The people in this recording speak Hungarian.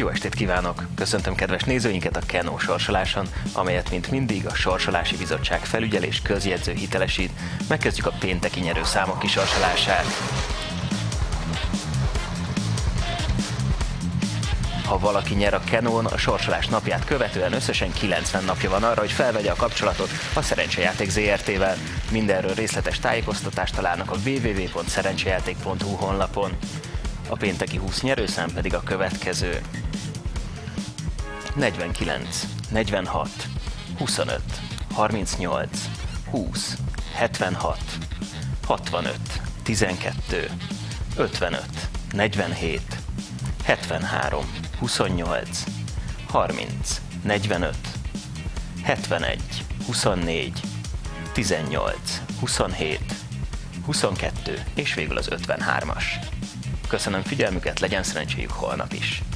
Jó estét kívánok! Köszöntöm kedves nézőinket a Kenó sorsoláson, amelyet mint mindig a Sorsolási Bizottság felügyelés közjegyző hitelesít. Megkezdjük a pénteki nyerőszámok kisorsolását. Ha valaki nyer a Kenón, a sorsolás napját követően összesen 90 napja van arra, hogy felvegye a kapcsolatot a Szerencsejáték ZRT-vel. Mindenről részletes tájékoztatást találnak a www.szerencsejáték.hu honlapon. A pénteki 20 nyerőszám pedig a következő: 49, 46, 25, 38, 20, 76, 65, 12, 55, 47, 73, 28, 30, 45, 71, 24, 18, 27, 22 és végül az 53-as. Köszönöm figyelmüket, legyen szerencséjük holnap is!